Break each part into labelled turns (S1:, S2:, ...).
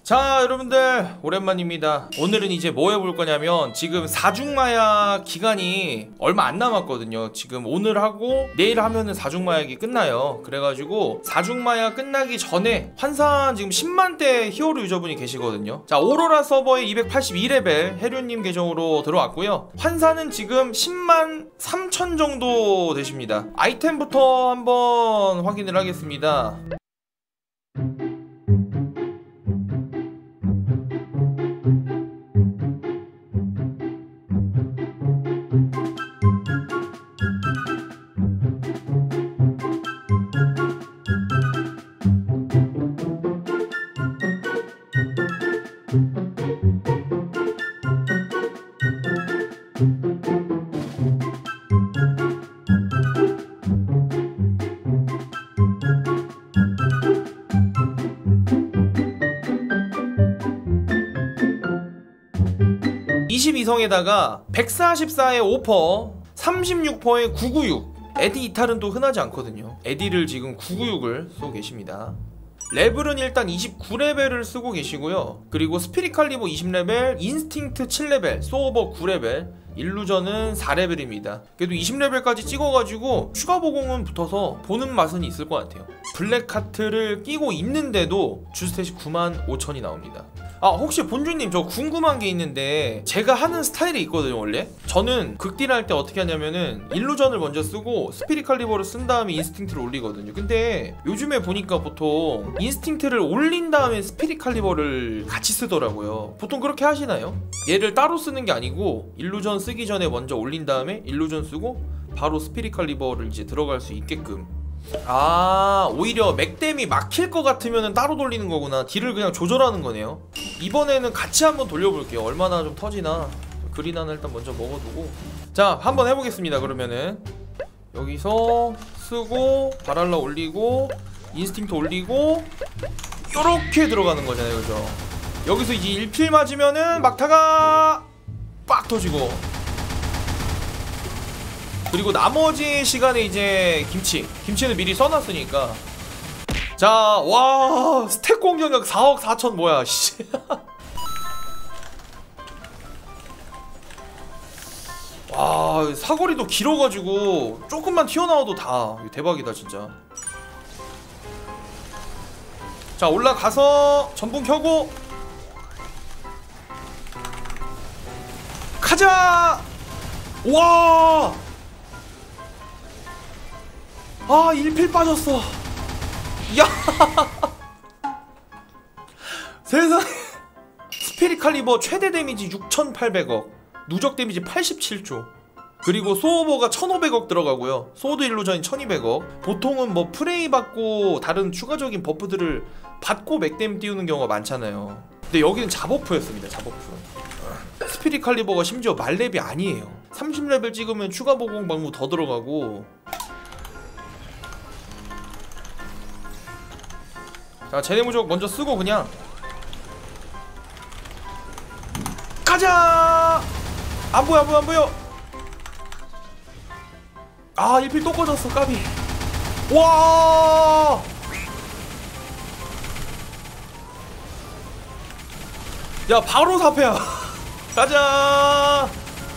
S1: 자, 여러분들 오랜만입니다. 오늘은 이제 뭐 해볼 거냐면 지금 사중마약 기간이 얼마 안 남았거든요. 지금 오늘 하고 내일 하면은 사중마약이 끝나요. 그래가지고 사중마약 끝나기 전에 환산 지금 10만대 히어로 유저분이 계시거든요. 자, 오로라 서버에 282레벨 해류님 계정으로 들어왔고요. 환산은 지금 10만 3천 정도 되십니다. 아이템부터 한번 확인을 하겠습니다. (22성에다가) 144의 오퍼, 36%의 996. 에디 이탈은 또 흔하지 않거든요. 에디를 지금 996을 쓰고 계십니다. 레벨은 일단 29레벨을 쓰고 계시고요. 그리고 스피릿 칼리버 20레벨, 인스팅트 7레벨, 소어버 9레벨, 일루전은 4레벨입니다. 그래도 20레벨까지 찍어가지고 추가 보공은 붙어서 보는 맛은 있을 것 같아요. 블랙카트를 끼고 있는데도 주스탯이 95,000이 나옵니다. 아, 혹시 본주님 저 궁금한 게 있는데, 제가 하는 스타일이 있거든요. 원래 저는 극딜 할 때 어떻게 하냐면은 일루전을 먼저 쓰고 스피릿 칼리버를 쓴 다음에 인스팅트를 올리거든요. 근데 요즘에 보니까 보통 인스팅트를 올린 다음에 스피릿 칼리버를 같이 쓰더라고요. 보통 그렇게 하시나요? 얘를 따로 쓰는 게 아니고 일루전 쓰기 전에 먼저 올린 다음에 일루전 쓰고 바로 스피릿 칼리버를 이제 들어갈 수 있게끔. 아, 오히려 맥댐이 막힐 것 같으면 따로 돌리는 거구나. 딜을 그냥 조절하는 거네요. 이번에는 같이 한번 돌려볼게요. 얼마나 좀 터지나. 그린 하나 일단 먼저 먹어두고, 자, 한번 해보겠습니다. 그러면은 여기서 쓰고 바랄라 올리고 인스팅트 올리고 요렇게 들어가는 거잖아요, 그죠? 여기서 이제 1필 맞으면은 막타가 빡 터지고, 그리고 나머지 시간에 이제 김치는 미리 써놨으니까. 자, 와, 스택 공격력 4억 4천 뭐야, 씨. 와, 사거리도 길어가지고 조금만 튀어나와도 다 대박이다 진짜. 자, 올라가서 전분 켜고 가자. 와, 아, 1필 빠졌어. 야, 세상에. 스피릿 칼리버 최대 데미지 6,800억, 누적 데미지 87조, 그리고 소오버가 1,500억 들어가고요. 소드 일루전이 1,200억. 보통은 뭐 프레이 받고 다른 추가적인 버프들을 받고 맥댐 띄우는 경우가 많잖아요. 근데 여기는 자버프였습니다. 자버프. 스피릿 칼리버가 심지어 말렙이 아니에요. 30레벨 찍으면 추가 보공 방무 더 들어가고. 자, 제네무적 먼저 쓰고 그냥 가자! 안 보여, 안 보여, 안 보여! 아, 1필 또 꺼졌어, 까비. 와! 야, 바로 4패야. 가자!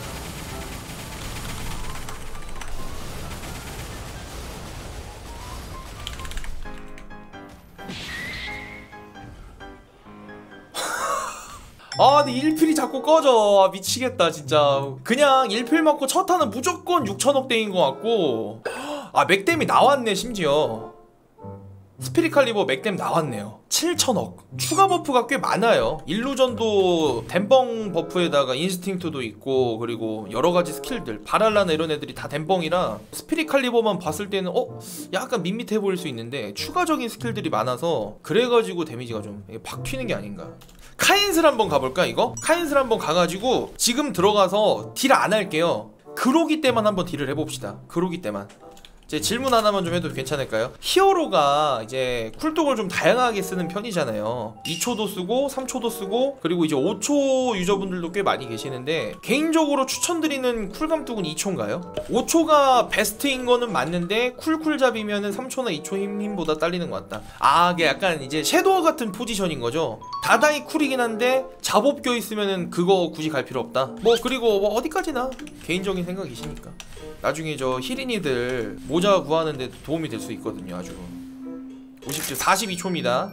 S1: 아, 근데 1필이 자꾸 꺼져. 아, 미치겠다 진짜. 그냥 1필 맞고 첫 타는 무조건 6천억 대인 것 같고. 아, 맥댐이 나왔네. 심지어 스피릿 칼리버 맥댐 나왔네요. 7천억. 추가 버프가 꽤 많아요. 일루전도 댐벙 버프에다가 인스팅트도 있고, 그리고 여러가지 스킬들 바랄라나 이런 애들이 다 댐벙이라 스피릿 칼리버만 봤을 때는 약간 밋밋해 보일 수 있는데 추가적인 스킬들이 많아서 그래가지고 데미지가 좀 팍 튀는 게 아닌가. 카인슬 한번 가볼까 이거? 카인슬 한번 가가지고 지금 들어가서 딜 안 할게요. 그로기 때만 한번 딜을 해봅시다. 그로기 때만. 제 질문 하나만 좀 해도 괜찮을까요? 히어로가 이제 쿨독을 좀 다양하게 쓰는 편이잖아요. 2초도 쓰고 3초도 쓰고 그리고 이제 5초 유저분들도 꽤 많이 계시는데 개인적으로 추천드리는 쿨감독은 2초인가요? 5초가 베스트인 거는 맞는데 쿨잡이면은 3초나 2초 힘보다 딸리는 것 같다. 아, 이게 약간 이제 섀도우 같은 포지션인 거죠. 다다이 쿨이긴 한데 잡업 껴있으면은 그거 굳이 갈 필요 없다. 뭐 그리고 뭐 어디까지나 개인적인 생각이시니까. 나중에 저 히린이들 모자 구하는데 도움이 될 수 있거든요. 아주 42초입니다.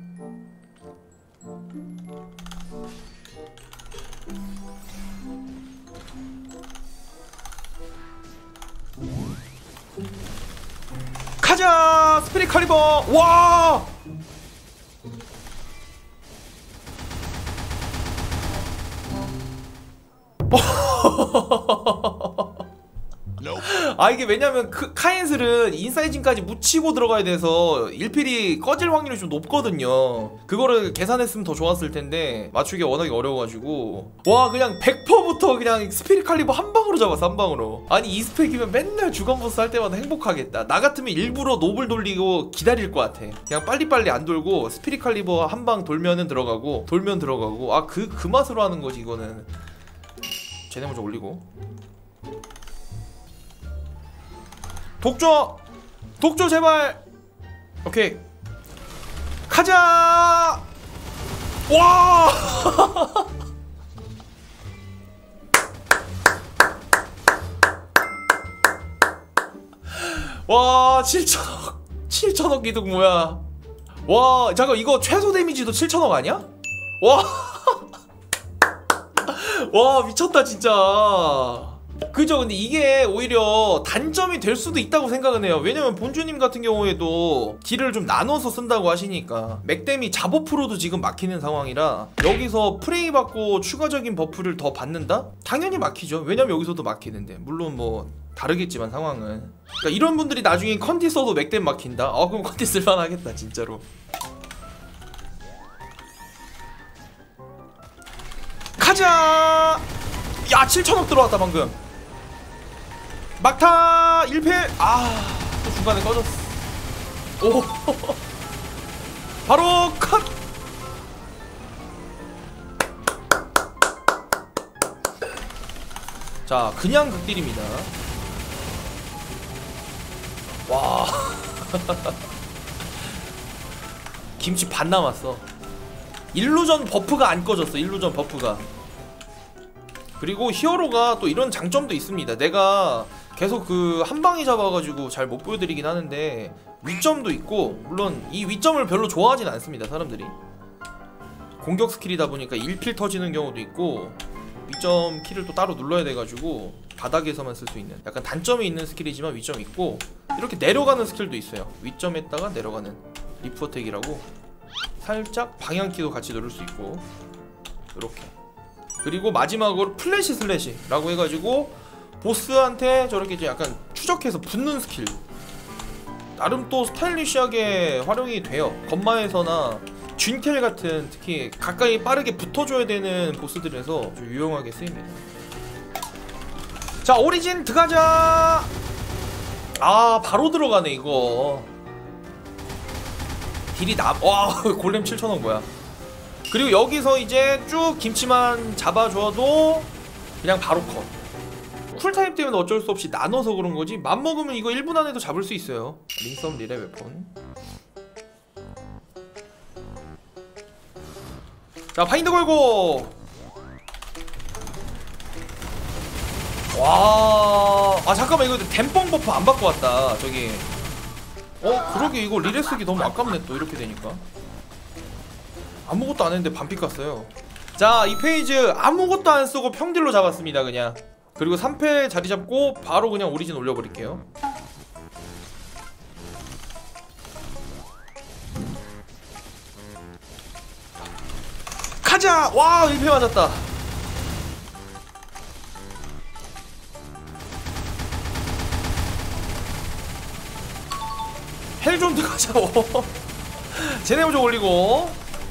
S1: 가자! 스피릿 칼리버! 와! 아, 이게 왜냐면 그 카엔슬은 인사이징까지 묻히고 들어가야 돼서 1필이 꺼질 확률이 좀 높거든요. 그거를 계산했으면 더 좋았을 텐데 맞추기가 워낙에 어려워가지고 와, 그냥 100%부터 그냥 스피릿 칼리버 한 방으로 잡았어. 한 방으로. 아니, 이 스펙이면 맨날 주간 보스 할 때마다 행복하겠다. 나 같으면 일부러 노블 돌리고 기다릴 것 같아. 그냥 빨리빨리 안 돌고 스피릿 칼리버 한 방 돌면은 들어가고 돌면 들어가고. 아, 그 맛으로 하는 거지 이거는. 쟤네 먼저 올리고 독조 제발. 오케이, 가자. 와. 와, 7천억 기둥 뭐야. 와, 잠깐, 이거 최소 데미지도 7천억 아니야? 와. 와, 미쳤다 진짜. 그죠? 근데 이게 오히려 단점이 될 수도 있다고 생각은 해요. 왜냐면 본주님 같은 경우에도 딜을 좀 나눠서 쓴다고 하시니까 맥댐이 잡버프로도 지금 막히는 상황이라 여기서 프레이 받고 추가적인 버프를 더 받는다? 당연히 막히죠. 왜냐면 여기서도 막히는데. 물론 뭐 다르겠지만 상황은. 그러니까 이런 분들이 나중에 컨디 써도 맥댐 막힌다? 아, 그럼 컨디 쓸만하겠다 진짜로. 가자! 야, 7천억 들어왔다 방금. 막타 1패. 아, 또 중간에 꺼졌어. 오. 바로 컷. 자, 그냥 극딜입니다. 와. 김치 반 남았어. 일루전 버프가 안 꺼졌어. 일루전 버프가. 그리고 히어로가 또 이런 장점도 있습니다. 내가 계속 그 한방이 잡아가지고 잘 못 보여드리긴 하는데 위점도 있고, 물론 이 위점을 별로 좋아하진 않습니다 사람들이. 공격 스킬이다 보니까 1필 터지는 경우도 있고 위점 키를 또 따로 눌러야 돼가지고 바닥에서만 쓸 수 있는 약간 단점이 있는 스킬이지만 위점이 있고, 이렇게 내려가는 스킬도 있어요. 위점에다가 내려가는 리프어택이라고 살짝 방향키도 같이 누를 수 있고 이렇게. 그리고 마지막으로 플래시 슬래시라고 해가지고 보스한테 저렇게 이제 약간 추적해서 붙는 스킬. 나름 또 스타일리시하게 활용이 돼요. 건마에서나 쥔켈 같은 특히 가까이 빠르게 붙어줘야 되는 보스들에서 좀 유용하게 쓰입니다. 자, 오리진 들어가자. 아, 바로 들어가네 이거. 딜이 와, 골렘 7천원 뭐야. 그리고 여기서 이제 쭉 김치만 잡아줘도 그냥 바로 컷. 쿨타임 때문에 어쩔 수 없이 나눠서 그런 거지, 맘먹으면 이거 1분 안에도 잡을 수 있어요. 링썸 리레 웨폰. 자, 파인드 걸고. 와, 아 잠깐만, 이거 댐뻥 버프 안 받고 왔다 저기. 그러게, 이거 리레 쓰기 너무 아깝네 또 이렇게 되니까. 아무것도 안 했는데 반피 깠어요. 자, 이 페이지 아무것도 안 쓰고 평딜로 잡았습니다 그냥. 그리고 3패 자리 잡고 바로 그냥 오리진 올려버릴게요. 가자! 와, 1패 맞았다. 헬존 들어가자. 쟤네 먼저 올리고.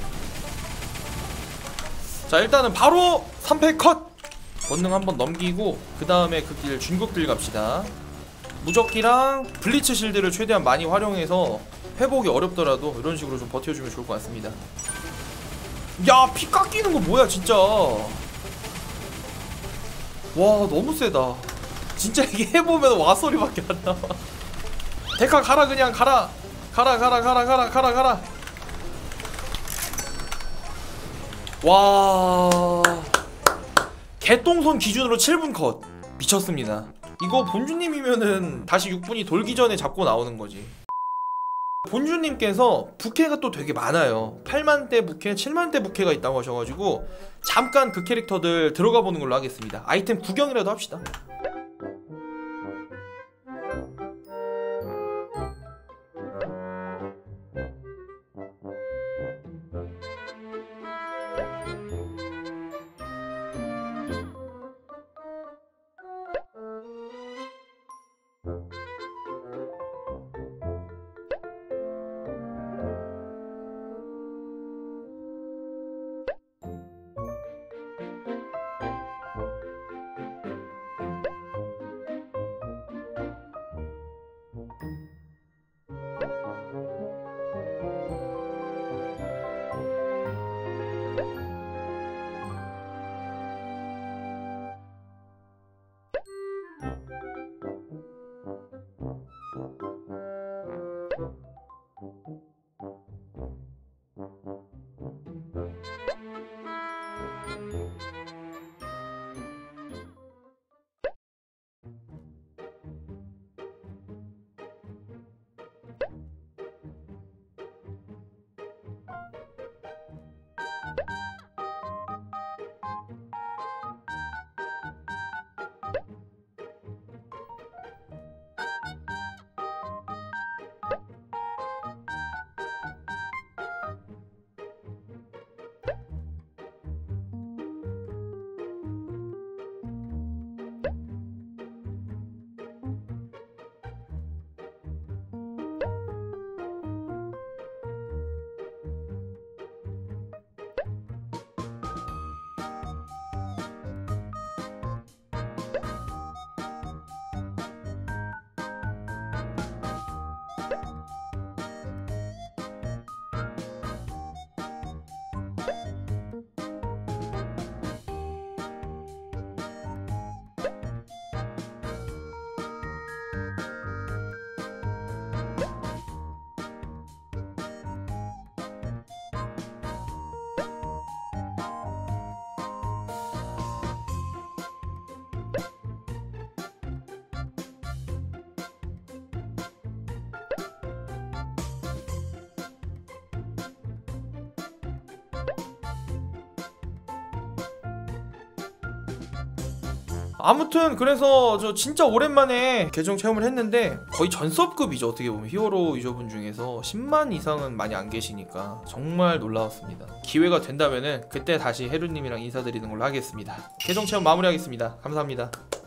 S1: 자, 일단은 바로 3패 컷! 권능 한번 넘기고 그 다음에 그 길 중국길 갑시다. 무적기랑 블리츠 실드를 최대한 많이 활용해서 회복이 어렵더라도 이런 식으로 좀 버텨주면 좋을 것 같습니다. 야, 피 깎이는 거 뭐야 진짜. 와, 너무 세다 진짜. 이게 해보면 와 소리밖에 안 나와. 데카 가라, 그냥 가라. 가라. 와, 개똥손 기준으로 7분 컷. 미쳤습니다. 이거 본주님이면은 다시 6분이 돌기 전에 잡고 나오는 거지. 본주님께서 부캐가 또 되게 많아요. 8만대 부캐, 7만대 부캐가 있다고 하셔가지고 잠깐 그 캐릭터들 들어가 보는 걸로 하겠습니다. 아이템 구경이라도 합시다. 아무튼 그래서 저 진짜 오랜만에 계정 체험을 했는데 거의 전섭급이죠. 어떻게 보면 히어로 유저분 중에서 10만 이상은 많이 안 계시니까 정말 놀라웠습니다. 기회가 된다면은 그때 다시 해루님이랑 인사드리는 걸로 하겠습니다. 계정 체험 마무리하겠습니다. 감사합니다.